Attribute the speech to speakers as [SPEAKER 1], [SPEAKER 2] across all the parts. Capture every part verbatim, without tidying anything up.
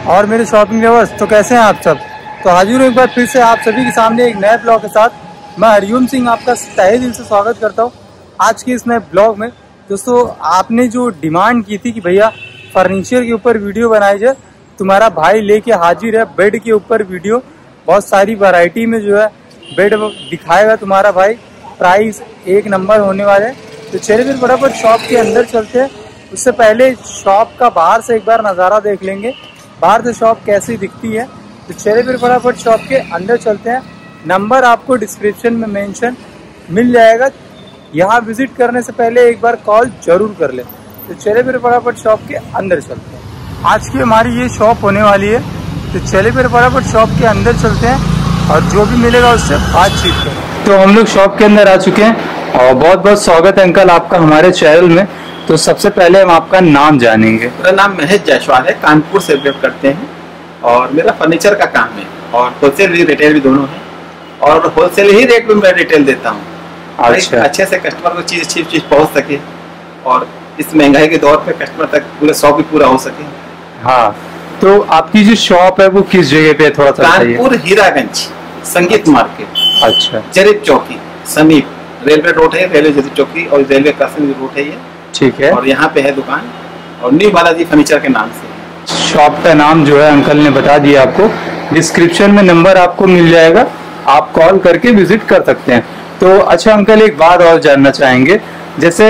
[SPEAKER 1] और मेरे shopping viewers, तो कैसे हैं आप सब। तो हाजिर हूँ एक बार फिर से आप सभी के सामने एक नए ब्लॉग के साथ। मैं हरिओम सिंह आपका तहे दिल से स्वागत करता हूँ आज के इस नए ब्लॉग में। दोस्तों, आपने जो डिमांड की थी कि भैया फर्नीचर के ऊपर वीडियो बनाई जाए, तुम्हारा भाई लेके हाजिर है बेड के ऊपर वीडियो। बहुत सारी वैरायटी में जो है बेड दिखाएगा तुम्हारा भाई, प्राइस एक नंबर होने वाले हैं। तो चलिए फिर फटाफट शॉप के अंदर चलते हैं। उससे पहले शॉप का बाहर से एक बार नज़ारा देख लेंगे, बाहर से शॉप कैसी दिखती है। तो चलिए फिर फटाफट शॉप के अंदर चलते हैं। नंबर आपको डिस्क्रिप्शन में मेंशन मिल जाएगा, यहाँ विजिट करने से पहले एक बार कॉल जरूर कर ले। तो चलिए फिर फटाफट शॉप के अंदर चलते हैं। आज की हमारी ये शॉप होने वाली है, तो चलिए फिर फटाफट शॉप के अंदर चलते हैं और जो भी मिलेगा उससे बातचीत करें। तो हम लोग शॉप के अंदर आ चुके हैं और बहुत बहुत स्वागत है अंकल आपका हमारे चैनल में। तो सबसे पहले हम आपका नाम जानेंगे।
[SPEAKER 2] मेरा नाम महेश जायसवाल है, कानपुर से वेब करते हैं और मेरा फर्नीचर का काम है और होलसेल भी रिटेल भी दोनों है और होलसेल ही रेट में मैं रिटेल देता हूँ। अच्छा। अच्छे से कस्टमर को चीज चीज चीज पहुँच सके और इस महंगाई के दौर पे कस्टमर तक पूरा शॉप भी पूरा हो सके।
[SPEAKER 1] हाँ, तो आपकी जो शॉप है वो किस जगह पे है, थोड़ा सा
[SPEAKER 2] कानपुर हीरागंज संगीत मार्केट।
[SPEAKER 1] अच्छा।
[SPEAKER 2] जरीब चौकी समीप रेलवे रोड है, रेलवे जरीब चौकी और रेलवे क्रॉसिंग रोड है ये। ठीक है। और यहाँ पे है दुकान और न्यू बालाजी फर्नीचर के नाम से।
[SPEAKER 1] शॉप का नाम जो है अंकल ने बता दिया आपको, डिस्क्रिप्शन में नंबर आपको मिल जाएगा, आप कॉल करके विजिट कर सकते हैं। तो अच्छा अंकल, एक बात और जानना चाहेंगे, जैसे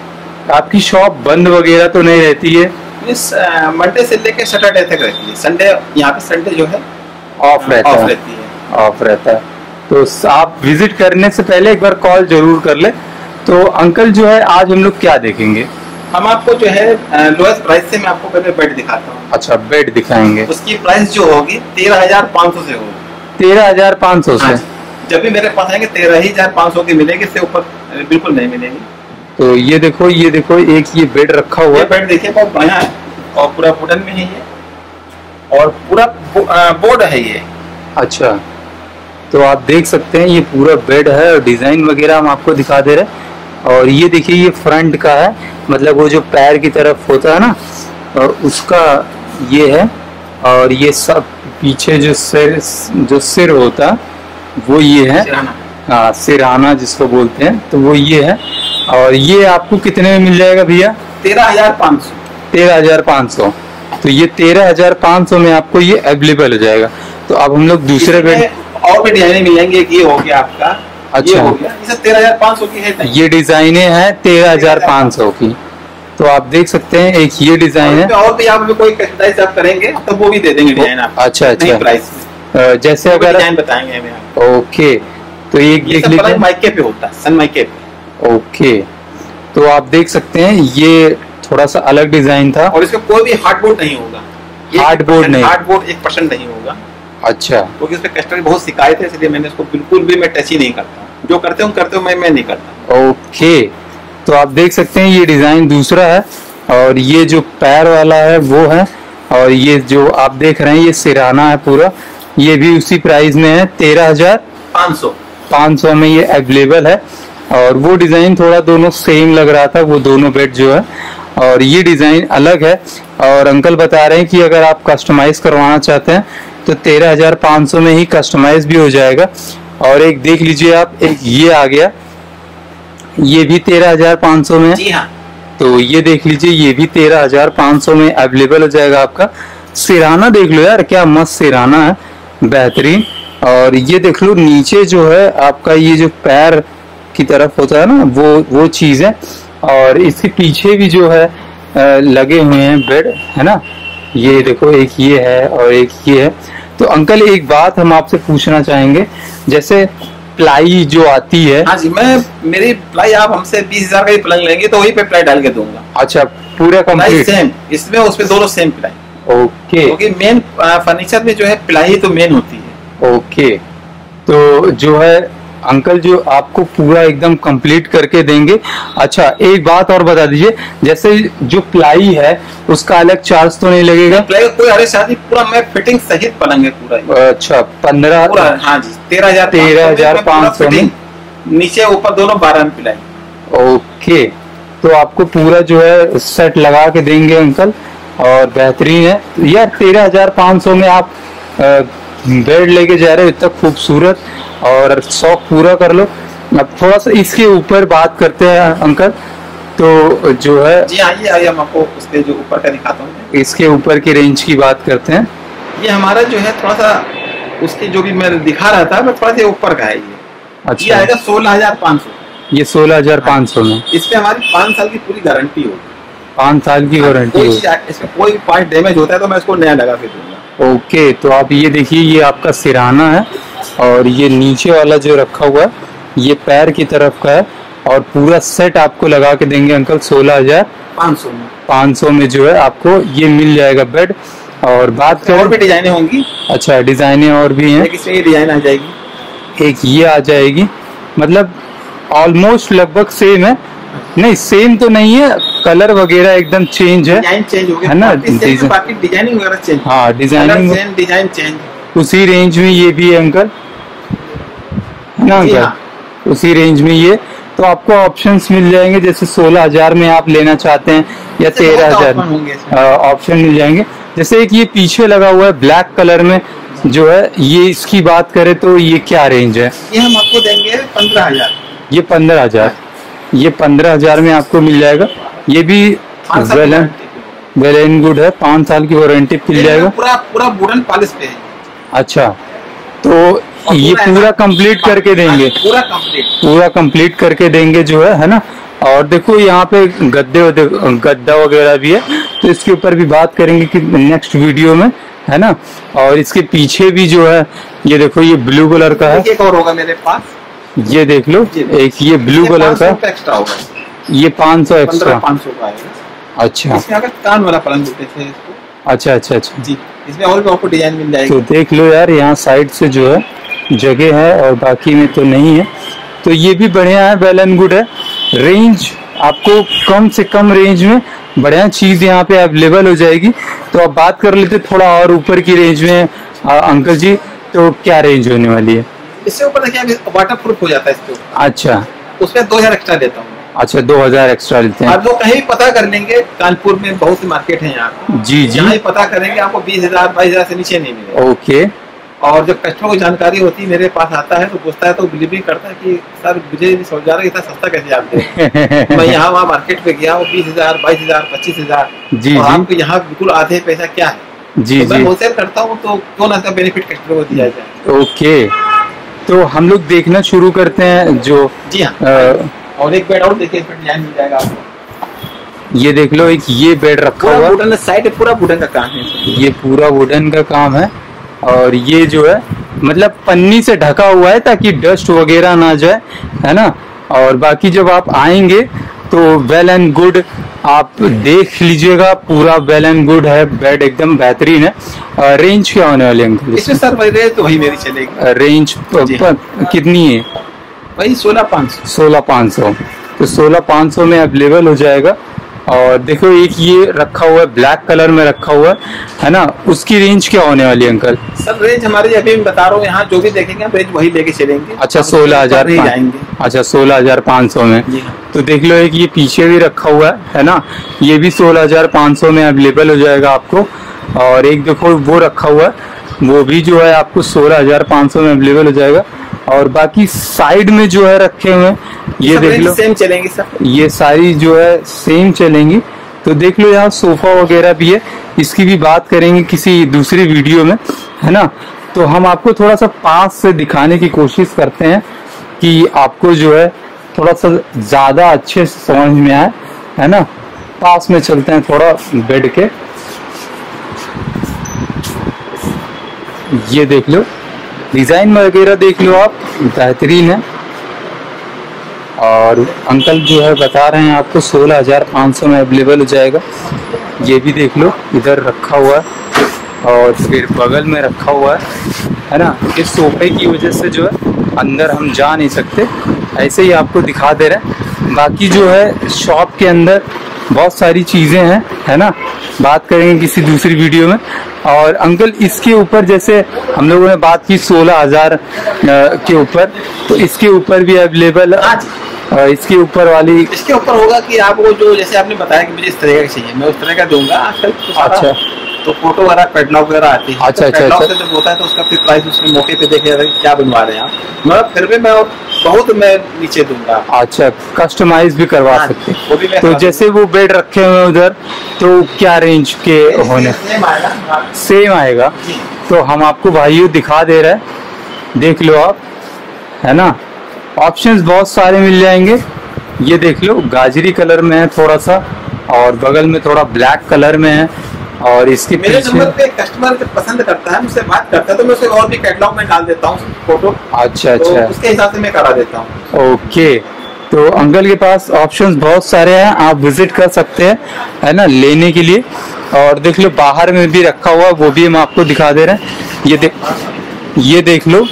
[SPEAKER 1] आपकी शॉप बंद वगैरह तो नहीं रहती है?
[SPEAKER 2] इस मंडे से लेकर सैटरडे तक रहती है। संडे यहाँ पे संडे जो है
[SPEAKER 1] ऑफ रहता
[SPEAKER 2] ऑफ
[SPEAKER 1] है।
[SPEAKER 2] रहती है
[SPEAKER 1] ऑफ रहता है। तो आप विजिट करने से पहले एक बार कॉल जरूर कर ले। तो अंकल जो है आज हम लोग क्या देखेंगे?
[SPEAKER 2] हम आपको जो है लोएस्ट प्राइस से मैं आपको पहले बेड दिखाता हूँ।
[SPEAKER 1] अच्छा, बेड दिखाएंगे।
[SPEAKER 2] उसकी प्राइस जो होगी तेरह हजार पाँच सौ से होगी।
[SPEAKER 1] तेरह हजार पाँच सौ से?
[SPEAKER 2] जब भी मेरे पास आएंगे तेरह ही हजार पाँच सौ की मिलेगी, इससे ऊपर बिल्कुल नहीं मिलेगी।
[SPEAKER 1] तो ये देखो, ये देखो एक ये बेड रखा हुआ है।
[SPEAKER 2] बेड देखिए बहुत बढ़िया है और पूरा वुडन में है ये और पूरा बोर्ड है ये।
[SPEAKER 1] अच्छा, तो आप देख सकते हैं ये पूरा बेड है और डिजाइन वगैरह हम आपको दिखा दे रहे हैं। और ये देखिए ये फ्रंट का है, मतलब वो जो पैर की तरफ होता है ना, और उसका ये है। और ये सब पीछे जो सिर जो सिर होता है वो ये है, हाँ सिरहाना जिसको बोलते हैं, तो वो ये है। और ये आपको कितने में मिल जाएगा भैया?
[SPEAKER 2] तेरह हजार पाँच सौ।
[SPEAKER 1] तेरह हजार पाँच सौ। तो ये तेरह हजार पाँच सौ में आपको ये अवेलेबल हो जाएगा। तो अब हम लोग दूसरे बेड
[SPEAKER 2] और भी डिजाइने मिल जाएंगे। ये हो गया आपका। अच्छा, ये हो गया, इसे तेरह हजार पाँच सौ की है।
[SPEAKER 1] ये डिजाइने हैं तेरह हजार पाँच सौ की। तो आप देख सकते हैं एक ये डिजाइन है।
[SPEAKER 2] और भी आप कोई कस्टमाइज आप करेंगे तो वो भी दे देंगे डिजाइन आपको।
[SPEAKER 1] अच्छा अच्छा,
[SPEAKER 2] प्राइस
[SPEAKER 1] जैसे अगर
[SPEAKER 2] डिजाइन बताएंगे हमें।
[SPEAKER 1] ओके, तो एक देख लीजिए,
[SPEAKER 2] माइके पे होता है, सन माइके पे।
[SPEAKER 1] ओके, तो आप देख सकते हैं ये थोड़ा सा अलग डिजाइन था
[SPEAKER 2] और इसका कोई भी हार्डबोर्ड नहीं होगा।
[SPEAKER 1] हार्डबोर्ड नहीं,
[SPEAKER 2] हार्डबोर्ड एक परसेंट नहीं होगा।
[SPEAKER 1] अच्छा,
[SPEAKER 2] क्योंकि उसमें कस्टमर की बहुत शिकायत है, इसलिए मैंने इसको बिल्कुल भी मैं टच ही नहीं करता। जो करते हूँ करते हूँ मैं मैं नहीं करता।
[SPEAKER 1] ओके, तो आप देख सकते हैं ये डिजाइन दूसरा है और ये जो पैर वाला है वो है। और ये जो आप देख रहे हैं ये सिरहाना है पूरा, ये भी उसी प्राइस में है, तेरह हजार
[SPEAKER 2] पाँच सौ
[SPEAKER 1] पाँच सौ में ये अवेलेबल है। और वो डिजाइन थोड़ा दोनों सेम लग रहा था, वो दोनों बेड जो है, और ये डिजाइन अलग है। और अंकल बता रहे हैं कि अगर आप कस्टमाइज करवाना चाहते हैं तो तेरह हजार पाँच सौ में ही कस्टमाइज भी हो जाएगा। और एक देख लीजिए आप, एक ये आ गया, ये भी तेरह हजार पाँच सौ में।
[SPEAKER 2] जी हाँ।
[SPEAKER 1] तो ये देख लीजिए, ये भी तेरह हजार पाँच सौ में अवेलेबल हो जाएगा आपका। सिरहाना देख लो यार, क्या मस्त सिरहाना है, बेहतरीन। और ये देख लो नीचे जो है आपका ये जो पैर की तरफ होता है ना, वो वो चीज है। और इसके पीछे भी जो है लगे हुए हैं बेड, है ना। ये देखो एक ये है और एक ये है। तो अंकल एक बात हम आपसे पूछना चाहेंगे, जैसे प्लाई जो आती है।
[SPEAKER 2] हाँ जी, मैं मेरी प्लाई आप हमसे बीस हजार का ही पलंग लेंगे तो वही पे प्लाई डाल के दूंगा।
[SPEAKER 1] अच्छा, पूरा कंप्लीट
[SPEAKER 2] सेम, इसमें उसमें दोनों सेम प्लाई।
[SPEAKER 1] ओके,
[SPEAKER 2] क्योंकि मेन फर्नीचर में जो है प्लाई तो मेन होती है।
[SPEAKER 1] ओके, तो जो है अंकल जो आपको पूरा एकदम कंप्लीट करके देंगे। अच्छा, एक बात और बता दीजिए, जैसे जो प्लाई है उसका अलग चार्ज तो नहीं लगेगा?
[SPEAKER 2] प्लाई कोई अरे शादी पूरा मैं फिटिंग सहित पलंग है पूरा।
[SPEAKER 1] अच्छा, पंद्रह
[SPEAKER 2] पूरा, हाँ जी, तेरह हजार
[SPEAKER 1] तेरह हजार पाँच सौ में
[SPEAKER 2] नीचे ऊपर दोनों बारह में प्लाई।
[SPEAKER 1] ओके, तो आपको पूरा जो है सेट लगा के देंगे अंकल। और बेहतरीन है यार। तेरह हजार पाँच सौ में आप बेड लेके जा रहे हो, इतना खूबसूरत, और शौक पूरा कर लो। अब थोड़ा सा इसके ऊपर बात करते हैं अंकल, तो जो है
[SPEAKER 2] जी आइए आइए हम आपको उसके जो ऊपर का दिखाता हूँ।
[SPEAKER 1] इसके ऊपर की रेंज की बात करते हैं।
[SPEAKER 2] ये हमारा जो है थोड़ा सा उसके जो भी मैं दिखा रहा था मैं थोड़ा सा ऊपर का है ये।
[SPEAKER 1] अच्छा,
[SPEAKER 2] ये आएगा सोलह हजार पाँच सौ।
[SPEAKER 1] ये सोलह हजार पाँच सौ में
[SPEAKER 2] इस पे हमारी पाँच साल की पूरी गारंटी होगी।
[SPEAKER 1] पाँच साल की वारंटी होगी।
[SPEAKER 2] इसमें कोई पार्ट डैमेज होता है तो मैं इसको नया लगा के दूंगा।
[SPEAKER 1] ओके, तो आप ये देखिए, ये आपका सिरहाना है और ये नीचे वाला जो रखा हुआ है ये पैर की तरफ का है, और पूरा सेट आपको लगा के देंगे अंकल सोलह हजार
[SPEAKER 2] पाँच सौ में।
[SPEAKER 1] पाँच सौ में जो है आपको ये मिल जाएगा बेड। और बात करें
[SPEAKER 2] और भी डिजाइने होंगी।
[SPEAKER 1] अच्छा, डिजाइने और भी हैं।
[SPEAKER 2] इसमें ये डिजाइन आ जाएगी,
[SPEAKER 1] एक ये आ जाएगी, मतलब ऑलमोस्ट लगभग सेम है। नहीं, सेम तो नहीं है, कलर वगैरह एकदम चेंज है,
[SPEAKER 2] डिजाइन चेंज हो गया
[SPEAKER 1] है ना?
[SPEAKER 2] बाकी डिजाइनिंग वगैरह चेंज।
[SPEAKER 1] हाँ, डिजाइनिंग
[SPEAKER 2] चेंज, डिजाइन चेंज।
[SPEAKER 1] उसी रेंज में ये भी है अंकल, है ना अंकल? हाँ। उसी रेंज में ये, तो आपको ऑप्शंस मिल जाएंगे, जैसे सोलह हजार में आप लेना चाहते हैं या तेरह हजार ऑप्शन मिल जाएंगे। जैसे एक ये पीछे लगा हुआ है ब्लैक कलर में जो है, ये इसकी बात करें तो ये क्या रेंज है?
[SPEAKER 2] ये हम आपको देंगे पंद्रह हजार।
[SPEAKER 1] ये पंद्रह हजार ये पंद्रह हजार में आपको मिल जाएगा। ये भी well and well and good है, पाँच साल की वारंटी मिल जाएगा।
[SPEAKER 2] पूरा पूरा वुडन पॉलिश पे है।
[SPEAKER 1] अच्छा, तो ये पूरा कंप्लीट करके देंगे,
[SPEAKER 2] पूरा कंप्लीट
[SPEAKER 1] पूरा कंप्लीट करके देंगे जो है है ना? और देखो यहाँ पे गद्दे गद्दा वगैरह भी है, तो इसके ऊपर भी बात करेंगे कि नेक्स्ट वीडियो में, है ना? और इसके पीछे भी जो है ये देखो, ये ब्लू कलर का है।
[SPEAKER 2] एक और होगा मेरे पास,
[SPEAKER 1] ये देख लो, एक ये ब्लू कलर का
[SPEAKER 2] एक्स्ट्रा होगा,
[SPEAKER 1] ये पाँच सौ एक्स्ट्रा
[SPEAKER 2] पाँच सौ का आएगा।
[SPEAKER 1] अच्छा,
[SPEAKER 2] इसमें अगर कान वाला पलंग देते थे इसको।
[SPEAKER 1] अच्छा अच्छा अच्छा
[SPEAKER 2] जी, इसमें और भी आपको डिजाइन मिल जाएगी।
[SPEAKER 1] तो देख लो यार, यहाँ साइड से जो है जगह है और बाकी में तो नहीं है। तो ये भी बढ़िया है, वेल एंड गुड है। रेंज आपको कम से कम रेंज में बढ़िया चीज यहाँ पे अवेलेबल हो जाएगी। तो अब बात कर लेते थोड़ा और ऊपर की रेंज में आ, अंकल जी, तो क्या रेंज होने वाली है?
[SPEAKER 2] इससे ऊपर देखिए वाटर प्रूफ हो जाता है इसके ऊपर।
[SPEAKER 1] अच्छा,
[SPEAKER 2] उसमें दो हजार एक्स्ट्रा देता हूँ।
[SPEAKER 1] अच्छा, दो हजार एक्स्ट्रा लेते हैं।
[SPEAKER 2] आप लोग कहीं पता कर लेंगे, कानपुर में बहुत सी मार्केट है यहाँ।
[SPEAKER 1] जी जी,
[SPEAKER 2] यहाँ पता करेंगे आपको बीस हजार बाईस हजार से नीचे नहीं मिलेगा।
[SPEAKER 1] ओके।
[SPEAKER 2] और जब कस्टमर को जानकारी होती है, मेरे पास आता है तो पूछता है, तो डिलीवरी करता है कि सर मुझे नहीं समझ आ रहा, इतना सस्ता कैसे आप दे। मैं यहाँ वहाँ मार्केट पे गया, वो बीस हजार बाईस हजार पच्चीस हजार जी, आपको यहाँ बिल्कुल आधे पैसा क्या है। जी तो जी, मैं होलसेल करता हूँ, तो क्यों ना बेनिफिट कस्टमर को दिया जाए।
[SPEAKER 1] ओके, तो हम लोग देखना शुरू करते हैं जो।
[SPEAKER 2] जी हाँ, और एक बेड और देखिए, इस पर डिजाइन मिल जाएगा आपको।
[SPEAKER 1] ये देख लो, एक ये बेड रखा हुआ
[SPEAKER 2] वुडन साइड, पूरा वुडन का काम है।
[SPEAKER 1] ये पूरा वुडन का काम है, और ये जो है मतलब पन्नी से ढका हुआ है ताकि डस्ट वगैरह ना जाए, है ना? और बाकी जब आप आएंगे तो वेल एंड गुड आप देख लीजिएगा, पूरा वेल एंड गुड है, बेड एकदम बेहतरीन है। रेंज क्या होने वाली अंकल
[SPEAKER 2] इसमें? सर रेंज तो वही मेरी चलेगी।
[SPEAKER 1] रेंज कितनी है?
[SPEAKER 2] वही सोलह पाँच सौ
[SPEAKER 1] सोलह पाँच सौ तो सोलह पाँच सौ में अवेलेबल हो जाएगा। और देखो, एक ये रखा हुआ है ब्लैक कलर में रखा हुआ है ना? उसकी रेंज क्या होने वाली है अंकल?
[SPEAKER 2] सर रेंज हमारी अभी मैं बता रहा हूँ, यहाँ जो भी देखेंगे रेंज वही लेके चलेंगे।
[SPEAKER 1] अच्छा, सोलह हजार अच्छा सोलह हजार पाँच सौ में। तो देख लो, एक ये पीछे भी रखा हुआ है है ना? ये भी सोलह हजार पाँच सौ में अवेलेबल हो जाएगा आपको। और एक देखो वो रखा हुआ है, वो भी जो है आपको सोलह हजार पाँच सौ में अवेलेबल हो जाएगा। और बाकी साइड में जो है रखे हुए हैं, ये देख लो,
[SPEAKER 2] सेम चलेंगी सर,
[SPEAKER 1] ये सारी जो है सेम चलेंगी। तो देख लो, यहाँ सोफा वगैरह भी है, इसकी भी बात करेंगे किसी दूसरी वीडियो में, है ना? तो हम आपको थोड़ा सा पास से दिखाने की कोशिश करते हैं कि आपको जो है थोड़ा सा ज्यादा अच्छे से समझ में आए, है ना? पास में चलते हैं थोड़ा बेड के। ये देख लो, डिजाइन वगैरह देख लो आप, बेहतरीन है। और अंकल जो है बता रहे हैं आपको सोलह हजार पाँच सौ में अवेलेबल हो जाएगा। ये भी देख लो, इधर रखा हुआ है और फिर बगल में रखा हुआ है, है ना? इस सोफे की वजह से जो है अंदर हम जा नहीं सकते, ऐसे ही आपको दिखा दे रहे हैं। बाकी जो है शॉप के अंदर बहुत सारी चीज़ें हैं, है ना? बात करेंगे किसी दूसरी वीडियो में। और अंकल इसके ऊपर जैसे हम लोगों ने बात की सोलह हजार के ऊपर, तो इसके ऊपर भी अवेलेबल और इसके ऊपर वाली,
[SPEAKER 2] इसके ऊपर होगा कि आपको जो जैसे आपने बताया कि मुझे इस तरह का चाहिए, मैं उस तरह का दूंगा। आजकल तो
[SPEAKER 1] अच्छा,
[SPEAKER 2] तो फोटो वगैरह कैटलॉग वगैरह आती है।
[SPEAKER 1] अच्छा,
[SPEAKER 2] तो
[SPEAKER 1] अच्छा,
[SPEAKER 2] कैटलॉग
[SPEAKER 1] अच्छा।
[SPEAKER 2] से जब होता है तो उसका फिर प्राइस उसके मौके पे देखे जाता है कि क्या बनवा रहे हैं आप, मैं फिर भी मैं बहुत मैं नीचे दूंगा।
[SPEAKER 1] अच्छा, कस्टमाइज भी करवा
[SPEAKER 2] हाँ,
[SPEAKER 1] सकते
[SPEAKER 2] वो भी मैं
[SPEAKER 1] हैं। तो जैसे वो बेड रखे हुए हैं उधर, तो क्या रेंज के होने?
[SPEAKER 2] सेम आएगा,
[SPEAKER 1] सेम आएगा।
[SPEAKER 2] जी।
[SPEAKER 1] तो हम आपको भाइयों दिखा दे रहे हैं, देख लो आप, है ना। ऑप्शंस बहुत सारे मिल जाएंगे। ये देख लो, गाजरी कलर में है थोड़ा सा, और बगल में थोड़ा ब्लैक कलर में है, और इसके
[SPEAKER 2] मेरे
[SPEAKER 1] पीछे
[SPEAKER 2] नंबर पे कस्टमर पसंद करता है, मुझसे बात करता है, तो मैं उसे और भी कैटलॉग में डाल देता हूँ फोटो।
[SPEAKER 1] अच्छा,
[SPEAKER 2] तो
[SPEAKER 1] अच्छा,
[SPEAKER 2] उसके हिसाब से मैं करा देता हूँ।
[SPEAKER 1] ओके। तो अंकल के पास ऑप्शंस बहुत सारे हैं, आप विजिट कर सकते हैं, है ना, लेने के लिए। और देख लो बाहर में भी रखा हुआ, वो भी हम आपको दिखा दे रहे हैं। ये देख ये देख लो,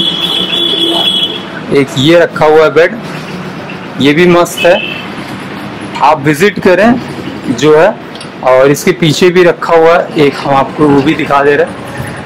[SPEAKER 1] एक ये रखा हुआ है बेड, ये भी मस्त है, आप विजिट करें जो है। और इसके पीछे भी रखा हुआ है एक, हम आपको वो भी दिखा दे रहे हैं,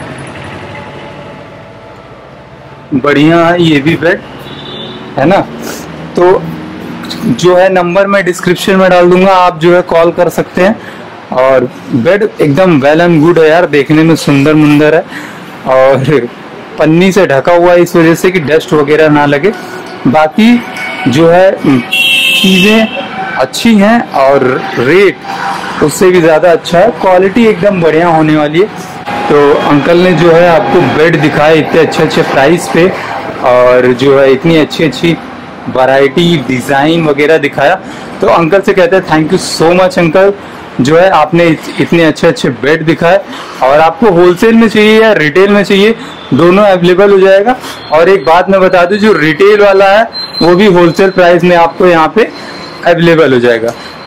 [SPEAKER 1] बढ़िया है ये भी बेड, है ना। तो जो है नंबर मैं डिस्क्रिप्शन में डाल दूंगा, आप जो है कॉल कर सकते हैं। और बेड एकदम वेल एंड गुड है यार, देखने में सुंदर मुंदर है, और पन्नी से ढका हुआ है इस वजह से कि डस्ट वगैरह ना लगे। बाकी जो है चीज़ें अच्छी हैं, और रेट उससे भी ज़्यादा अच्छा है, क्वालिटी एकदम बढ़िया होने वाली है। तो अंकल ने जो है आपको बेड दिखाए इतने अच्छे अच्छे प्राइस पे, और जो है इतनी अच्छी अच्छी वैरायटी डिज़ाइन वगैरह दिखाया। तो अंकल से कहते हैं thank you so much uncle, जो है आपने इतने अच्छे अच्छे बेड दिखाए। और आपको होलसेल में चाहिए या रिटेल में चाहिए, दोनों अवेलेबल हो जाएगा। और एक बात मैं बता दूं, जो रिटेल वाला है वो भी होलसेल प्राइस में आपको यहाँ पे अवेलेबल हो जाएगा।